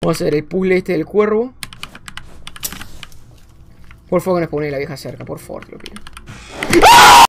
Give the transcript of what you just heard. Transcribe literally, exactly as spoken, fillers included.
Vamos a hacer el puzzle este del cuervo. Por favor, que nos pone la vieja cerca, por favor, te lo pido.